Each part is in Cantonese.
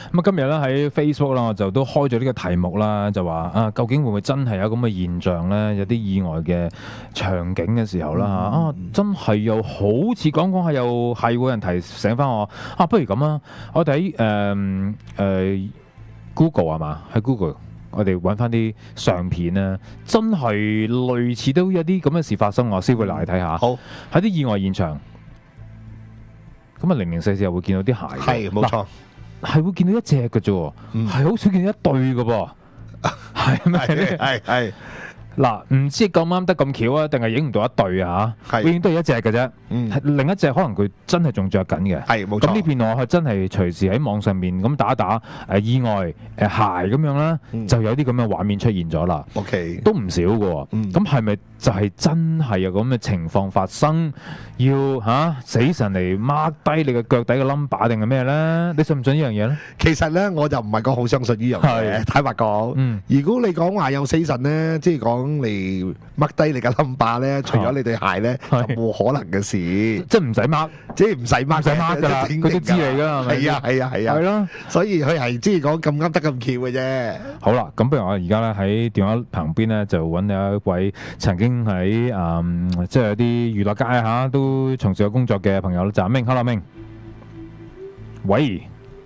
咁啊，今日咧喺 Facebook 啦，我就都開咗呢個題目啦，就話啊，究竟會唔會真係有咁嘅現象咧？有啲意外嘅場景嘅時候啦真係又好似講下又係會有人提醒翻我不如咁啊，我哋喺Google 係嘛？喺 Google 我哋揾翻啲相片咧，真係類似都有啲咁嘅事發生。我先會嚟睇下。 好， 喺啲意外現場，咁啊004又會見到啲鞋。 係冇錯。 係會見到一隻嘅啫，係好少見到一對嘅噃，係咩？ 係嗱，唔知咁啱得咁巧啊，定係影唔到一對啊？永遠都係一隻嘅啫。另一隻可能佢真係仲着緊嘅。 係冇錯。 咁呢片我係真係隨時喺網上面咁打一打意外鞋咁樣啦，就有啲咁嘅畫面出現咗啦。 OK， 都唔少嘅。咁係咪就係真係有咁嘅情況發生？要死神嚟 mark 低你嘅腳底嘅 number 定係咩咧？你信唔信呢樣嘢咧？ 其實咧，我就唔係講好相信呢樣嘢。坦白講，如果你講話有死神咧，即係講嚟 mark 低你嘅 number 咧，除咗你對鞋咧，就冇可能嘅事。即係唔使 mark， 即係唔使 mark，唔使 mark 㗎啦，佢都知你㗎啦，係咪？ 係啊，係啊，係啊。係咯，所以佢係即係講咁啱得咁巧嘅啫。 好啦，咁不如我而家咧喺電話旁邊咧就揾有一位曾經喺即係有啲娛樂界都從事咗工作嘅朋友啦，就阿明。Hello， 明。喂，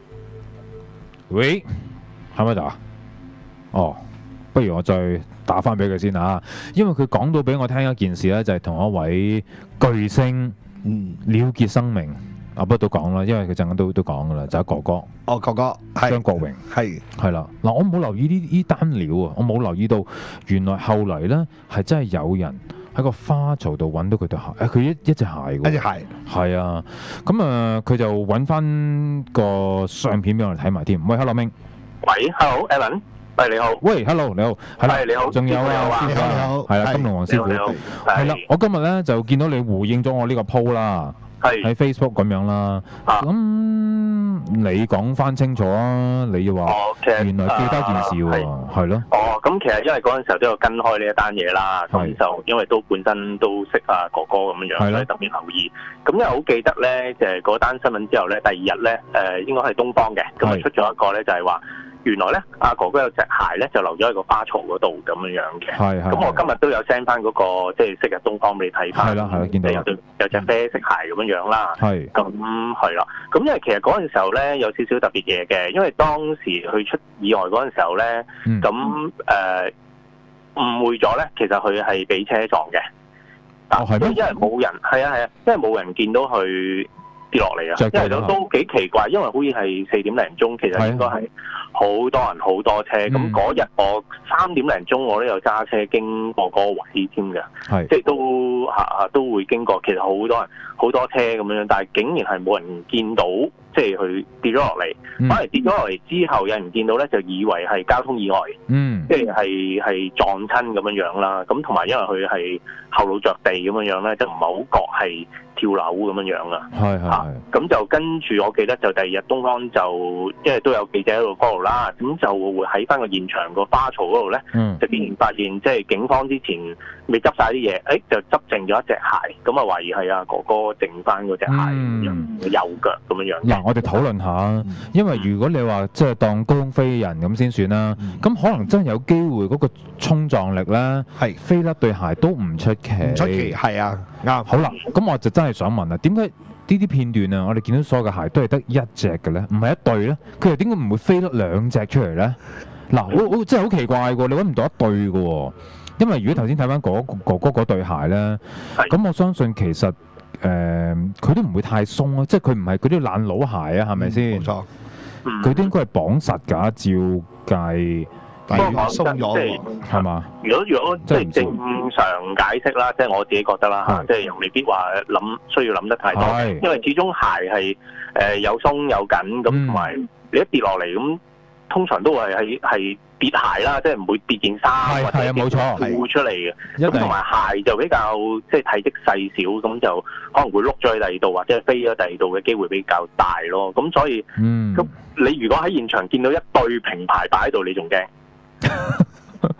喺咪度啊？哦，不如我再打翻俾佢先因為佢講到俾我聽一件事咧，就係同一位巨星了結生命。不過都講啦，因為佢陣間都講噶啦，就係哥哥。 哥哥張國榮係啦。嗱，我冇留意呢單料啊，我冇留意到原來後嚟咧係真係有人喺個花槽度揾到佢對鞋，佢一隻鞋喎。 一隻鞋係啊，咁佢就揾翻個相片俾我哋睇埋添。喂 ，Hello 明。 喂 ，Hello，Alan。喂，你好。 喂 ，Hello， 你好。係啦， 你好。 仲有啊，師傅。 你好。 係啦，金龍王師傅。 你好。 係啦，我今日咧就見到你回應咗我呢個 po 啦。喺 Facebook 咁樣啦，咁你講翻清楚啊！你要話原來記得一件事喎，係咯。 咁其實因為嗰陣時候都有跟開呢一單嘢啦，咁就因為都本身都識哥哥咁樣，所以特別留意。咁因為好記得咧，就係嗰單新聞之後咧，第二日咧，應該係東方嘅，咁啊出咗一個咧，就係話。原來咧，阿哥哥有隻鞋咧就留咗喺個花槽嗰度咁樣嘅。咁我今日都有 send 翻嗰個即係昔日東方俾你睇翻。係啦，見到有隻啡色鞋咁樣啦。咁係啦。咁因為其實嗰陣時候咧有少少特別嘢嘅，因為當時佢出意外嗰陣時候咧，咁誤會咗咧，其實佢係俾車撞嘅。因為冇人因為冇人見到佢跌落嚟啊，因為都幾奇怪，因為好似係4點零鐘，其實應該係好多人好多車。咁嗰日我3點零鐘我都有揸車經過嗰個位添嘅，即係都會經過。其實好多人好多車咁樣，但係竟然係冇人見到，即係佢跌咗落嚟。反而跌咗落嚟之後，有人見到咧，就以為係交通意外，即係撞親咁樣樣啦。咁同埋因為佢係後腦着地咁樣樣咧，就唔係好覺係跳樓咁樣樣啊。咁就跟住我記得就第二日東方就因為都有記者喺度 follow 啦，咁就會喺翻個現場個花槽嗰度咧，就竟然發現即係警方之前未執晒啲嘢，就執剩咗一隻鞋，咁啊懷疑係阿哥哥剩翻嗰隻鞋右腳咁樣樣。 嗱，我哋討論下，因為如果你話即係當高空飛人咁先算啦，咁可能真係有機會嗰個衝撞力咧，飛甩對鞋都唔出奇。 唔出奇，係啊，啱。 好啦，咁我就真係想問啦，點解呢啲片段啊，我哋見到所有嘅鞋都係得一隻嘅咧，唔係一對咧？佢又點解唔會飛甩兩隻出嚟咧？嗱，真係好奇怪喎！你揾唔到一對嘅喎，因為如果頭先睇翻哥哥嗰對鞋咧，咁我相信其實佢都唔會太鬆啊，即係佢唔係嗰啲爛佬鞋啊，係咪先？冇錯，佢都應該係綁實㗎，照計。 不過講真，即係係嘛？ 如果即係正常解釋啦，即係我自己覺得啦即係又未必話需要諗得太多，因為始終鞋係有鬆有緊咁，同埋你一跌落嚟咁，通常都係跌鞋啦，即係唔會跌件衫或者冇錯褲出嚟嘅。咁同埋鞋就比較即係體積細小，咁就可能會碌咗去第二度或者飛咗第二度嘅機會比較大咯。咁所以咁你如果喺現場見到一對平牌擺喺度，你仲驚？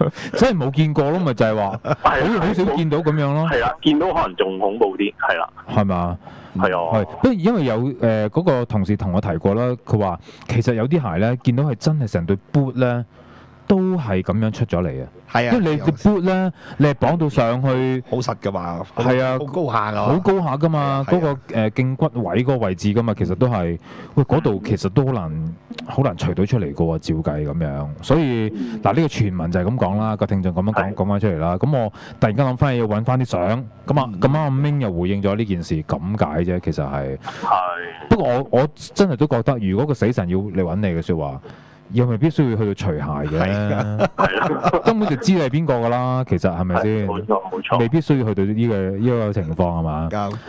真係冇見過咯，咪就係話好少見到咁樣咯。 係啦，見到可能仲恐怖啲，係啦。 係嘛？ 係啊， 係，不過因為有嗰個同事同我提過啦，佢話其實有啲鞋咧，見到係真係成對 boot 咧，都係咁樣出咗嚟啊！ 係啊， 因為你對 boot 咧，你係綁到上去， 好實噶嘛， 係啊， 好高下噶， 好高下噶嘛，嗰個脛骨位嗰個位置噶嘛，其實都係，喂嗰度其實都好難除到出嚟噶喎，照計咁樣。所以嗱，呢個傳聞就係咁講啦，個聽眾咁樣講翻出嚟啦。咁我突然間諗翻起要揾翻啲相，咁啱阿明又回應咗呢件事，咁解啫，其實係。不過我真係都覺得，如果個死神要嚟揾你嘅説話，又未必需要去到除鞋嘅，根本就知你係邊個㗎啦。其實係咪先？ 冇錯， 未必需要去到呢個情況係嘛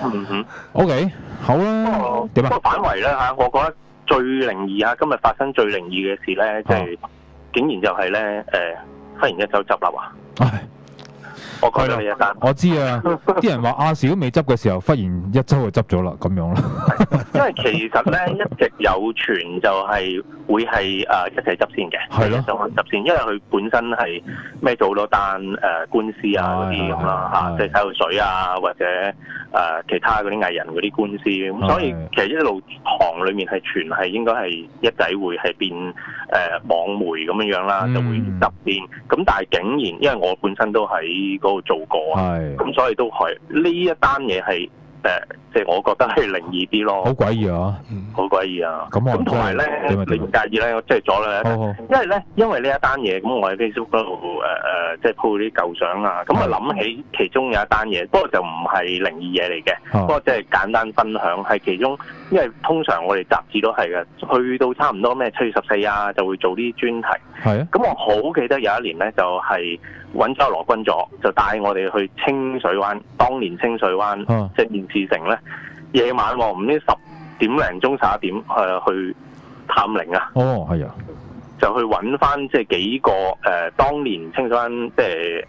？OK， 好啦。點啊？ 不過反為咧嚇，我覺得最靈異啊！今日發生最靈異嘅事咧，即係竟然就係咧忽然一周執笠啊！我覺得呢一單， 我知啊！啲人話亞視都未執嘅時候，忽然一周就執咗啦，咁樣啦。 因為其實咧一直有傳就係會係一齊執先嘅， 係咯， 就執先，因為佢本身係孭咗好多單官司啊嗰啲咁啦嚇，即係洗頭水啊或者其他嗰啲藝人嗰啲官司，咁所以其實一路行裡面係傳係應該係一仔會係變網媒咁樣樣啦，就會執先。咁但係竟然因為我本身都喺嗰度做過啊，咁所以都係呢一單嘢係即係我覺得係靈異啲咯， 好詭異啊！ 好詭異啊！ 咁同埋咧，你唔介意咧？我即係咗咧，因為呢一單嘢，咁我喺 Facebook 嗰度即係 po 啲舊相啊，咁啊諗起其中有一單嘢，不過就唔係靈異嘢嚟嘅，不過即係簡單分享係其中，因為通常我哋雜誌都係嘅，去到差唔多咩7月14啊，就會做啲專題。 係啊， 咁我好記得有一年咧，就係揾咗羅君佐，就帶我哋去清水灣，當年清水灣即係電視城咧，夜晚唔知10點零鐘11點去探靈啊！ 哦，係啊， 就去揾翻即係幾個當年清水灣即係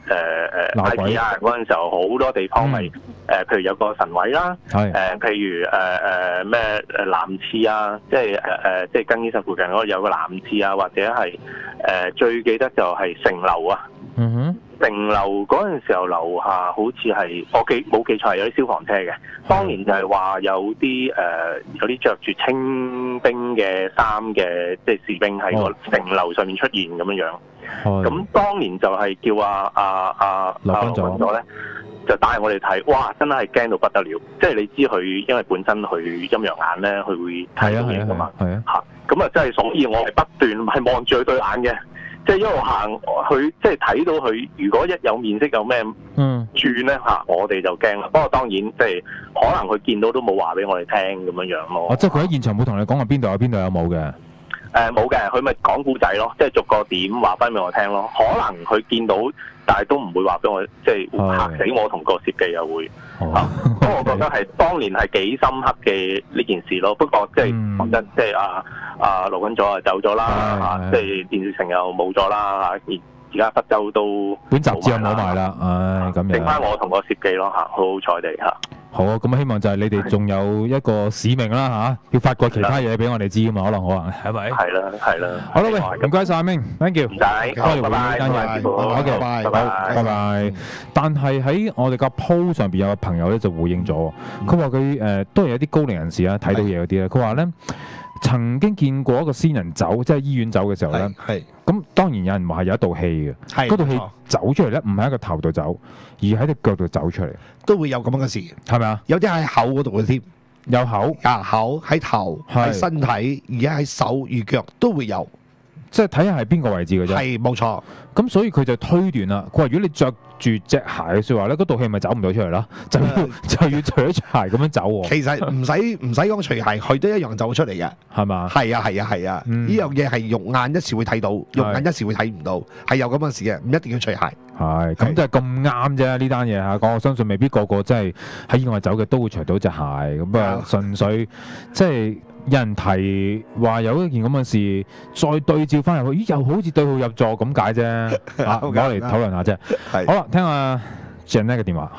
IPR 嗰陣時候好多地方咪譬如有個神位啦，譬如咩南廁啊，即係更衣室附近嗰度有個南廁啊，或者係最記得就係城樓啊。城樓嗰陣時候樓下好似係我冇記錯係有啲消防車嘅，當年就係話有啲着住清兵嘅衫嘅即係士兵喺個城樓上面出現咁樣樣。咁當年就係叫羅君佐咧，就帶我哋睇，哇！真係驚到不得了，即係你知佢因為本身佢陰陽眼咧，佢會睇到嘢噶嘛。咁啊真係，所以我係不斷係望住佢對眼嘅。即係一路行，佢即係睇到佢，如果一有面色有咩轉咧嚇，我哋就驚啦。不過當然即係可能佢見到都冇話俾我哋聽咁樣樣咯。 即係佢喺現場冇同你講話邊度有邊度有冇嘅？ 冇嘅，佢咪講故仔咯，即係逐個點話翻俾我聽咯。可能佢見到，但係都唔會話俾我，即係嚇死我同個攝記又會。不過我覺得係當年係幾深刻嘅呢件事咯。不過即係講真，即係羅君佐走咗啦，即係電視城又冇咗啦，而家北洲都本雜誌又冇埋啦，咁樣。 剩翻我同個攝記咯嚇，好好彩地嚇。 好啊，咁希望就係你哋仲有一個使命啦要發掘其他嘢俾我哋知噶嘛，可能係咪？係啦。好啦，喂，唔該曬阿明 ，thank you， 唔使， 多謝拜拜， 拜拜。但係喺我哋個 post 上邊有個朋友咧就回應咗，佢話佢都係有啲高齡人士啊睇到嘢嗰啲咧，佢話咧曾經見過一個先人走，即係醫院走嘅時候咧，咁當然有人話係有一道氣嘅，嗰道氣走出嚟咧，唔係喺個頭度走，而喺隻腳度走出嚟， 都會有咁樣嘅事， 係咪啊？ 有啲喺口嗰度嘅添， 有口、 口喺頭、喺身體，而家喺手與腳都會有， 即係睇下係邊個位置嘅啫。 係冇錯。咁所以佢就推斷啦，佢話如果你着住隻鞋嘅説話咧，嗰道氣咪走唔到出嚟啦，就要除咗隻鞋咁樣走喎。其實唔使講除鞋，佢都一樣走出嚟嘅，係嘛？係啊，呢樣嘢係肉眼一時會睇到，肉眼一時會睇唔到，係有咁嘅事嘅，唔一定要除鞋。係，咁就係咁啱啫呢單嘢嚇，我相信未必個個真係喺意外走嘅都會除到隻鞋，咁啊純粹即係。有人提話有一件咁嘅事，再對照翻入去，咦又好似對號入座咁解啫，攞嚟討論下啫。好啦，聽下 Janet 嘅電話。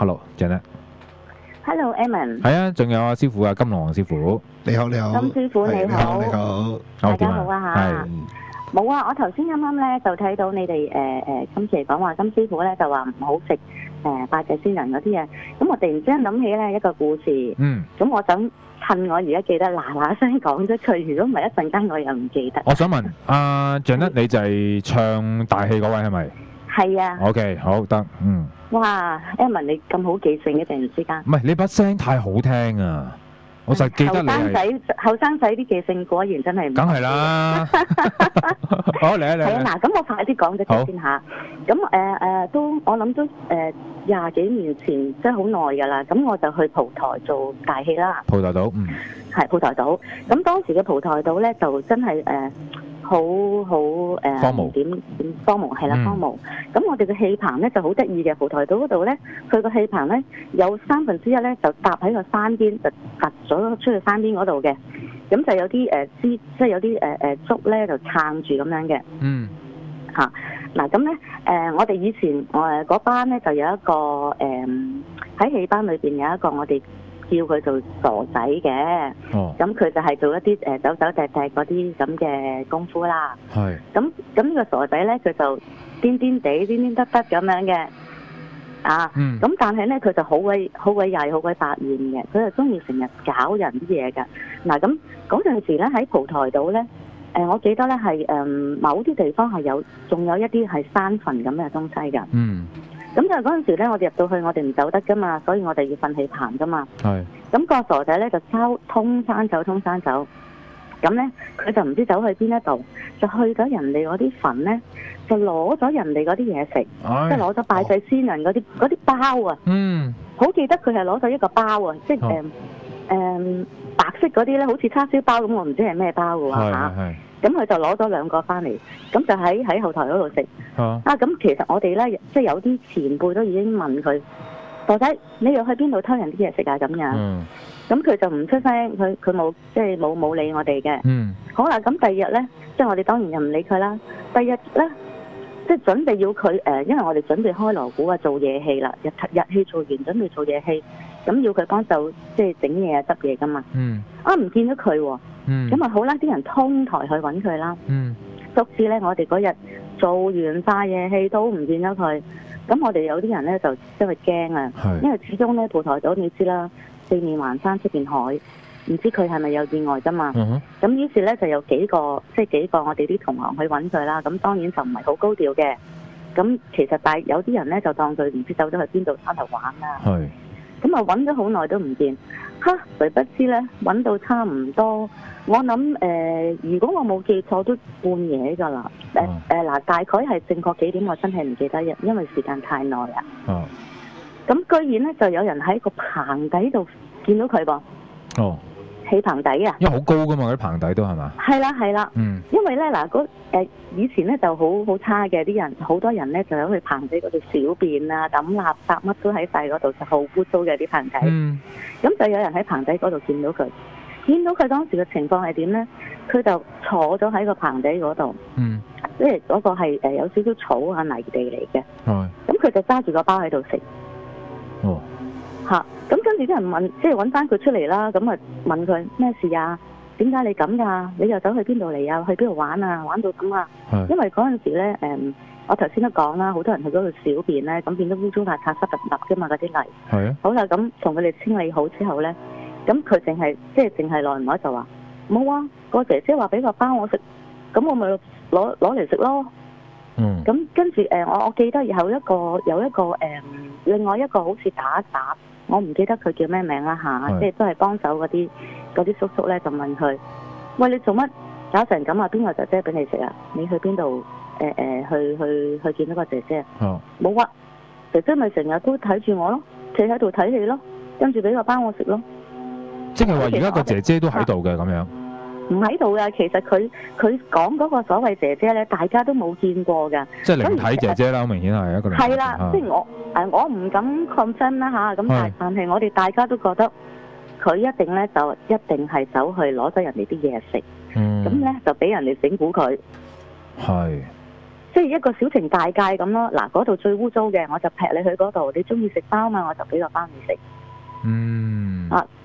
Hello，Janet。Hello，Eman。 係啊，仲有阿師傅啊，金龍王師傅。你好。 金師傅你好。大家好啊嚇。 冇啊！我頭先啱啱咧就睇到你哋今次嚟講話金師傅咧就話唔好食拜祭先人嗰啲嘢，咁我突然之間諗起咧一個故事。 嗯。 咁我想趁我而家記得嗱嗱聲講咗佢，如果唔係一陣間我又唔記得。 我想問阿Janet，你就係唱大戲嗰位係咪？ 係啊。 OK， 好得，嗯。 哇 ，Evan 你咁好記性嘅突然之間。 唔係你把聲太好聽啊！我就記得你係後生仔啲記性果然真係唔。 梗係啦。好嚟啊嚟。 係啊，嗱，咁我快啲講咗佢先嚇。咁都我諗都20幾年前，即係好耐㗎啦。咁我就去蒲台做大戲啦。 蒲台島，嗯。 係蒲台島。咁當時嘅蒲台島咧，就真係好荒蕪點荒蕪係啦，荒蕪。咁我哋嘅戲棚咧就好得意嘅，蒲台島嗰度咧，佢個戲棚咧有1/3咧就搭喺個山邊，就突咗出去山邊嗰度嘅。咁就有啲即係有啲竹咧就撐住咁樣嘅。 嗯。 嚇嗱咁咧我哋以前嗰班咧就有一個喺戲班裏邊有一個我哋叫佢做傻仔嘅。 哦。 咁佢就係做一啲走走趯趯嗰啲咁嘅功夫啦。 係。 咁呢個傻仔咧，佢就癲癲地、癲癲得得咁樣嘅。啊。嗯。咁但係咧，佢就好鬼曳、好鬼百厭嘅，佢就中意成日搞人啲嘢㗎。嗱咁嗰陣時咧喺蒲台島咧，我記得咧係某啲地方係仲有一啲係山墳咁嘅東西㗎。嗯。咁就嗰陣時咧，我哋入到去，我哋唔走得噶嘛，所以我哋要瞓戲棚噶嘛。係。咁個傻仔咧就通山走，咁咧佢就唔知走去邊一度，就去咗人哋嗰啲墳咧，就攞咗人哋嗰啲嘢食，即係攞咗拜祭先人嗰啲包啊。嗯。好記得佢係攞咗一個包啊，即係白色嗰啲咧，好似叉燒包咁，我唔知係咩包嘅喎嚇。咁佢就攞咗2個翻嚟，咁就喺後台嗰度食。咁其實我哋咧，即係有啲前輩都已經問佢，傻仔，你又去邊度偷人啲嘢食啊？咁樣。咁佢就唔出聲，佢冇理我哋嘅。好啦，咁第二日咧，即係我哋當然就唔理佢啦。第二日咧，即係準備要佢因為我哋準備開鑼鼓啊，做夜戲啦，日戲做完，準備做夜戲，咁要佢幫手即係整嘢啊、執嘢噶嘛。唔見咗佢喎。咁好啦，啲人通台去揾佢啦。卒之咧，我哋嗰日做完晒夜戲都唔見咗佢。咁我哋有啲人咧就因為驚啊，因為始終咧蒲台島你知啦，四面環山出邊海，唔知佢係咪有意外㗎嘛。咁於是咧就有幾個我哋啲同行去揾佢啦。咁當然就唔係好高調嘅。咁其實有啲人咧就當佢唔知走咗去邊度翻嚟玩啦。咁啊揾咗好耐都唔見，誰不知咧揾到差唔多，我諗如果我冇記錯都半夜㗎啦。嗱，大概係正確幾點我真係唔記得，因為時間太耐啦。咁居然咧就有人喺個棚底度見到佢噃。起棚底啊！ 因為好高㗎嘛，嗰啲棚底都係嘛？ 係啦。因為咧嗱，以前咧就好差嘅，啲人好多人咧就喺去棚底嗰度小便啊、抌垃圾乜都喺晒嗰度，就好污糟嘅啲棚底。咁就有人喺棚底嗰度見到佢當時嘅情況係點咧？佢就坐咗喺個棚底嗰度。即係嗰個係有少少草啊泥地嚟嘅。咁佢就揸住個包喺度食。咁跟住啲人問，即係揾翻佢出嚟啦。咁啊問佢咩事啊？點解你咁㗎？你又走去邊度嚟啊？去邊度玩啊？玩到咁啊？因為嗰陣時咧，我頭先都講啦，好多人去嗰度小便咧，咁變咗污糟邋遢濕立立㗎嘛，嗰啲泥。係啊。好啦，咁同佢哋清理好之後咧，咁佢淨係耐唔耐就話冇啊，個姐姐話俾個包我食，咁我咪攞嚟食咯。咁跟住我記得有一個另外一個好似打雜，我唔記得佢叫咩名啦嚇，即係都係幫手嗰啲叔叔咧，就問佢：喂，你做乜搞成咁啊？邊個姐姐俾你食啊？你去邊度？去見到個姐姐？冇啊，姐姐咪成日都睇住我咯，企喺度睇戲咯，跟住俾個包我食咯。 即係話而家個姐姐都喺度嘅咁樣。 唔喺度㗎，其實佢講嗰個所謂姐姐咧，大家都冇見過㗎。即係靈體姐姐啦，好明顯係一個靈體。 係啦，即係我唔敢confirm啦嚇，咁但係我哋大家都覺得佢一定係走去攞咗人哋啲嘢食，咁咧就俾人哋整蠱佢。係。即係一個小情大戒咁咯。嗱，嗰度最污糟嘅，我就劈你去嗰度。你中意食包嘛，我就俾個包你食。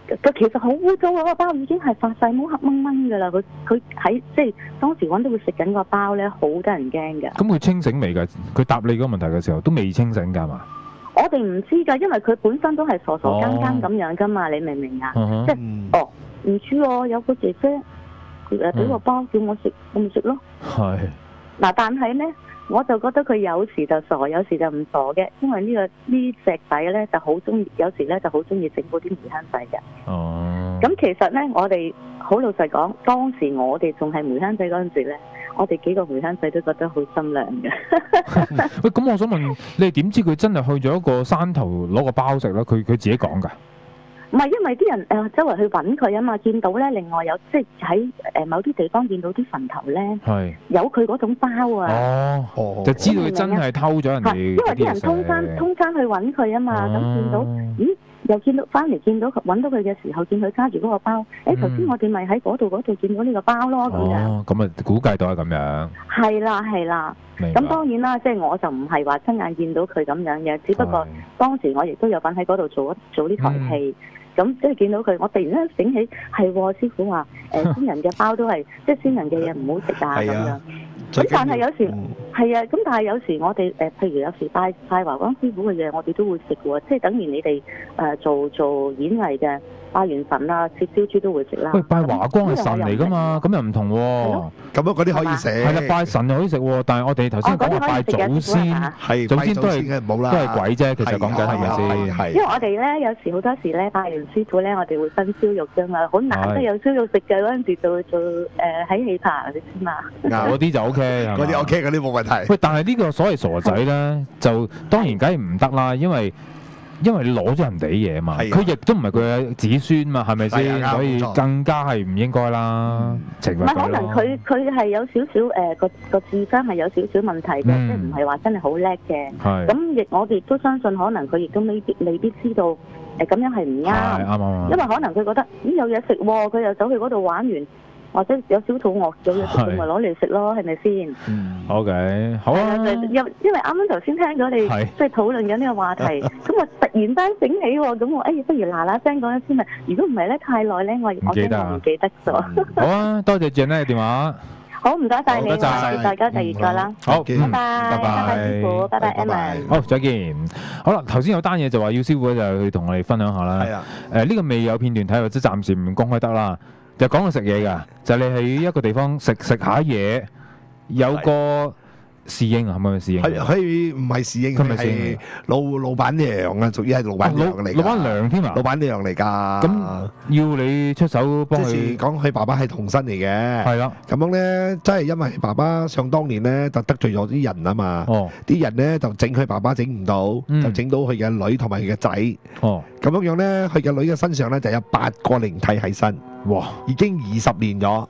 佢其實好污糟啊！個包已經係發晒毛黑掹掹㗎啦。佢喺即係當時揾到佢食緊個包咧，好得人驚㗎。 咁佢清醒未㗎？佢答你嗰個問題嘅時候都未清醒㗎嘛？ 我哋唔知㗎，因為佢本身都係傻傻更更咁樣㗎嘛，你明唔明啊？即係唔知喎，有個姐姐俾個包叫我食，我咪食咯。係。嗱，但係咧，我就覺得佢有時就傻，有時就唔傻嘅，因為呢隻仔咧就好中意，有時咧就好中意整嗰啲梅香仔嘅。哦。咁其實咧，我哋好老實講，當時我哋仲係梅香仔嗰陣時咧，我哋幾個梅香仔都覺得好心涼嘅。 喂，咁我想問你哋點知佢真係去咗一個山頭攞個包食咧？佢自己講㗎。 唔係，因為啲人周圍去揾佢啊嘛，見到咧，另外有即係喺某啲地方見到啲墳頭咧，有佢嗰種包啊。哦，就知道佢真係偷咗人哋。因為啲人通山去揾佢啊嘛，咁見到，咦？又見到翻嚟見到佢揾到佢嘅時候，見佢揸住嗰個包。頭先我哋咪喺嗰度見到呢個包咯，咁樣。 哦，咁啊，估計到係咁樣。 係啦。咁當然啦，即係我就唔係話親眼見到佢咁樣嘅，只不過當時我亦都有份喺嗰度做呢台戲。咁即係見到佢，我突然間醒起，係師傅話先人嘅包都係即係先人嘅嘢唔好食啊咁樣。咁但係有時係啊，咁但係有時我哋譬如有時拜華光師傅嘅嘢，我哋都會食喎，即係等於你哋做演藝嘅拜完神啊，切燒豬都會食啦。 喂，拜華光係神嚟㗎嘛，咁又唔同喎。 咁樣嗰啲可以食。係啦，拜神又可以食喎，但係我哋頭先講話拜祖先，祖先都係鬼啫，其實講緊係咪先？ 因為我哋咧有時好多時咧拜完師傅咧，我哋會分燒肉㗎嘛，好難得有燒肉食嘅嗰陣時就做喺戲棚你知嘛。 嗰啲就 OK。 嗰啲 OK，嗰啲冇問題。 喂，但係呢個所謂傻仔咧，就當然梗係唔得啦，因為你攞咗人哋嘢嘛，佢亦都唔係佢嘅子孫嘛，係咪先？所以更加係唔應該啦。唔係可能佢係有少少個智商係有少少問題嘅，即係唔係話真係好叻嘅。咁亦我哋都相信，可能佢亦都未必知道咁樣係唔啱。因為可能佢覺得有嘢食喎，佢又走去嗰度玩完。或者有少肚餓，有嘢食咪攞嚟食咯，係咪先 ？OK， 好啊。 因為啱啱頭先聽咗你即係討論緊呢個話題，咁我突然間醒起喎，咁我不如嗱聲講一先咪。如果唔係咧，太耐咧，我唔記得咗。 好啊，多謝Jane嘅電話。 好，唔該晒你，大家第二個啦。 好， 拜拜師傅，拜拜 Emma。 好，再見。好啦，頭先有單嘢就話要師傅就去同我哋分享下啦。係啊。呢個未有片段睇，或者暫時唔公開得啦。就講到食嘢㗎，就你喺一個地方食下嘢，有個侍應係咪侍應？ 佢唔係侍應，佢係老闆娘啊，屬於係老闆娘嚟。 老闆娘添啊！ 老闆娘嚟㗎。 咁要你出手幫佢。 即係講佢爸爸係童身嚟嘅。係啦。咁樣咧，真係因為爸爸想當年咧就得罪咗啲人啊嘛。哦。啲人咧就整佢爸爸整唔到，就整到佢嘅女同埋佢嘅仔。哦。咁樣咧，佢嘅女嘅身上咧就有8個靈體喺身。哇！已經20年咗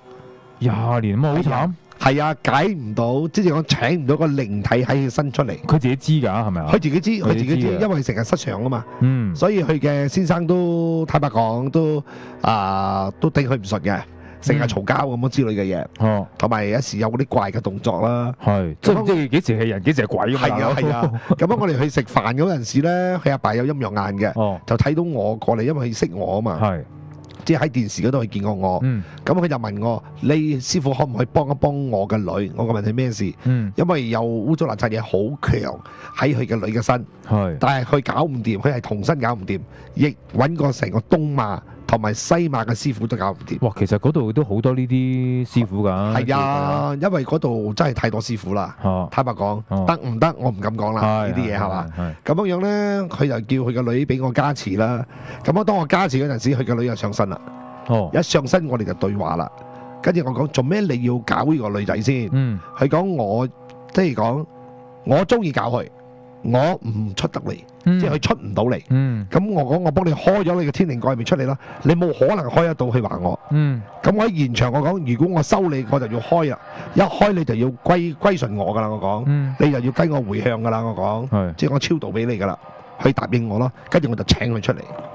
，20年咁好慘。 係啊，解唔到，即係講請唔到個靈體喺佢身出嚟。 佢自己知㗎，係咪啊？ 佢自己知，因為成日失常啊嘛。嗯。所以佢嘅先生都坦白講，都頂佢唔順嘅，成日嘈交咁樣之類嘅嘢。哦。同埋有時有嗰啲怪嘅動作啦。係。即係幾時係人，幾時係鬼㗎嘛？係啊。咁樣我哋去食飯嗰陣時咧，佢阿爸有陰陽眼嘅，就睇到我過嚟，因為佢識我啊嘛。係。即係喺電視嗰度佢見過我，咁佢就問我：你師傅可唔可以幫一幫我嘅女？我個問題咩事？因為有污糟邋遢嘢好強喺佢嘅女嘅身，但係佢搞唔掂，佢係童身搞唔掂，亦揾過成個東馬同埋西馬嘅師傅都搞唔掂。 哇！其實嗰度都好多呢啲師傅㗎。 係啊，因為嗰度真係太多師傅啦。坦白講，得唔得我唔敢講啦。呢啲嘢係嘛？咁樣樣咧，佢就叫佢個女俾我加持啦。咁樣當我加持嗰陣時，佢個女又上身啦。一上身我哋就對話啦。跟住我講做咩你要搞呢個女仔先？佢講我即係講我中意搞佢。我唔出得嚟，即係佢出唔到嚟。咁我講我幫你開咗你嘅天靈蓋咪出嚟啦，你冇可能開得到去還我。咁我喺現場我講，如果我收你，我就要開啦，一開你就要歸順我噶啦。我講，你就要跟我回向噶啦。我講，即係我超度俾你噶啦，佢答應我咯。跟住我就請佢出嚟。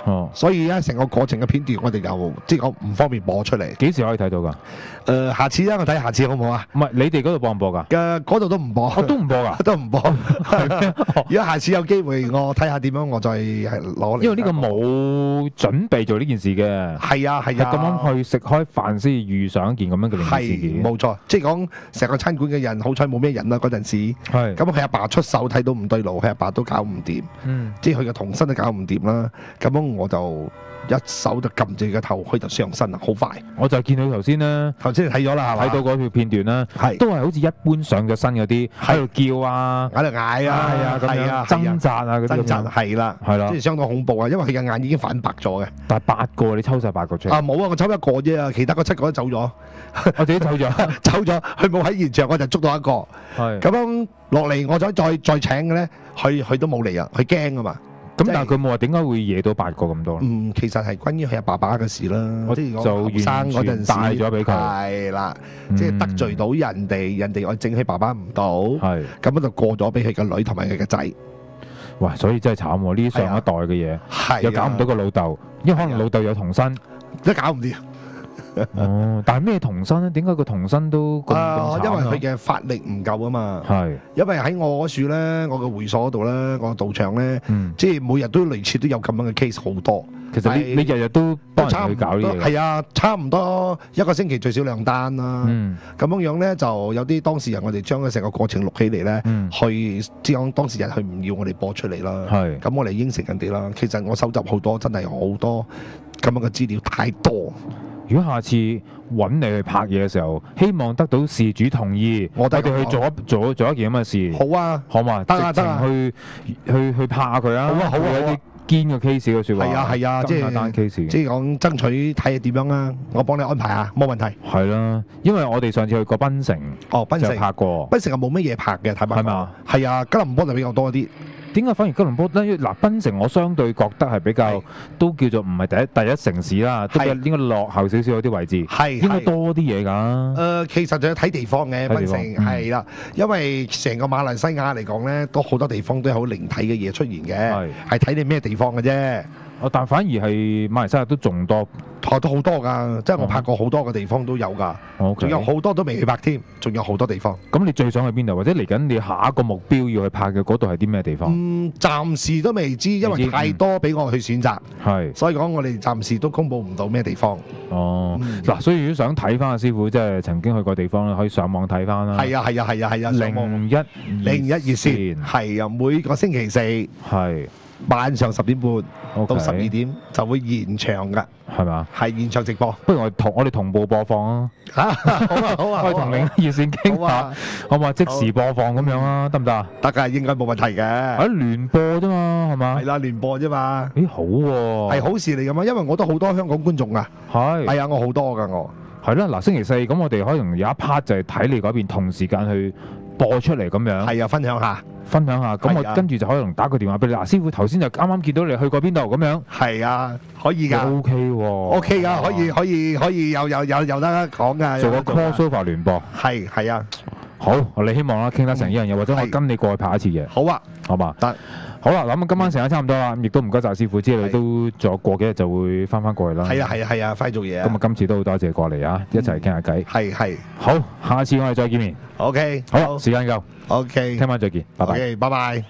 所以咧成個過程嘅片段我哋就即係講唔方便播出嚟。 幾時可以睇到㗎？ 下次我睇下次好唔好啊？ 唔係你哋嗰度播唔播㗎？ 嗰度都唔播， 都唔播㗎， 都唔播。如果下次有機會，我睇下點樣，我再係攞嚟。 因為呢個冇準備做呢件事嘅。 係啊， 咁啱去食開飯先遇上一件咁樣嘅靈異事件。 冇錯，即係講成個餐館嘅人，好彩冇咩人啦嗰陣時。咁佢阿爸出手睇到唔對路，佢阿爸都搞唔掂。即係佢嘅童身都搞唔掂啦。咁我就一手就撳住個頭，佢就上身啦，好快。我就見到頭先咧，頭先睇咗啦，睇到嗰條片段啦，都係好似一般上咗身嗰啲喺度叫啊，喺度嗌啊，係啊，掙扎啊嗰啲。掙扎係啦，即係相當恐怖啊！因為佢嘅眼已經反白咗嘅。但係8個你抽晒8個出嚟？冇啊，我抽1個啫，其他嗰7個都走咗。我自己走咗，佢冇喺現場，我就捉到1個。係咁樣落嚟，我再請嘅咧，佢都冇嚟啊，佢驚啊嘛。咁但係佢冇話點解會惹到8個咁多？其實係關於佢阿爸爸嘅事啦。我就完全帶咗俾佢。係啦，即係得罪到人哋我整佢爸爸唔到，係咁樣就過咗俾佢個女同埋佢個仔。哇！所以真係慘喎，呢啲上一代嘅嘢，又搞唔到個老豆，因為可能老豆有童身，都搞唔掂。但係咩童身咧？點解個童身都咁慘？因為佢嘅法力唔夠啊嘛。係，因為喺我嗰處咧，我嘅會所嗰度咧，我嘅道場咧，即係每日都類似都有咁樣嘅 case 好多。其實你日日都幫人去搞呢嘢。係啊，差唔多1個星期最少2單啦。咁樣咧就有啲當事人，我哋將佢成個過程錄起嚟咧，去即係講當事人佢唔要我哋播出嚟啦。係，咁我哋應承人哋啦。其實我收集好多，真係好多咁樣嘅資料太多。如果下次揾你去拍嘢嘅時候，希望得到事主同意，我哋去做一件咁嘅事。好啊，好嘛，得啊，得啊，去拍下佢啊。好啊，好啊，有啲堅嘅 case 嘅説話。係啊，係啊，即係講爭取睇下點樣啊，我幫你安排啊，冇問題。係啦，因為我哋上次去過檳城，檳城拍過，檳城又冇乜嘢拍嘅，睇埋。係嘛？係啊，吉隆坡就比較多啲。點解反而吉隆坡咧？嗱，檳城我相對覺得係比較都叫做唔係第一城市啦，都應該落後少少嗰啲位置，應該多啲嘢㗎。其實就要睇地方嘅，檳城係啦，因為成個馬來西亞嚟講咧，都好多地方都有好靈體嘅嘢出現嘅，係睇你咩地方嘅啫。但反而係馬來西亞都仲多，都好多㗎，即係我拍過好多個地方都有㗎，仲有好多都未去拍添，仲有好多地方。咁你最想去邊度？或者嚟緊你下一個目標要去拍嘅嗰度係啲咩地方？暫時都未知，因為太多俾我去選擇，所以講我哋暫時都公佈唔到咩地方。嗱，所以如果想睇翻阿師傅，即係曾經去過地方咧，可以上網睇翻啦。係啊，係啊，係啊，係啊，01熱線係啊，每個星期4係。晚上10點半到12點就會現場㗎，係嘛？係現場直播。不如我哋同步播放啊！好啊，好啊，我哋同另一熱線傾下，好嘛？即時播放咁樣啊，得唔得啊？得㗎，應該冇問題嘅。聯播啫嘛，係嘛？係啦，聯播啫嘛。咦，好喎，係好事嚟㗎嘛，因為我都好多香港觀眾啊。係啊，我好多㗎我。係啦，嗱，星期4咁，我哋可能有一 part 就係睇你嗰邊同時間去播出嚟咁樣。係啊，分享下。咁我跟住就可能打個電話俾你。嗱，師傅頭先就啱啱見到你去過邊度咁樣。係啊，可以㗎。OK 喎。OK 㗎，可以有得講㗎。做個 crossover 聯播。係啊。好，我哋希望啦，傾得成呢樣嘢，或者我跟你過去拍一次嘢。好啊，好嘛。得。好啦，咁今晚時間差唔多啦，亦都唔該晒師傅，知你都仲有過幾日就會翻過去啦。係啊，快做嘢啊！咁啊，今次都好多謝過嚟啊，一齊傾下偈。係。好，下次我哋再見面。OK。好，時間夠。OK。聽晚再見，拜拜。OK，拜拜。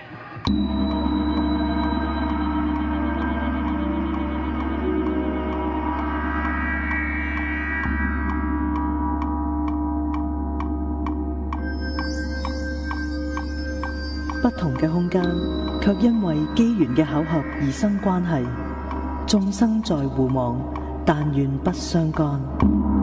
不同嘅空間，卻因為機緣嘅巧合而生關係。眾生在互望，但願不相干。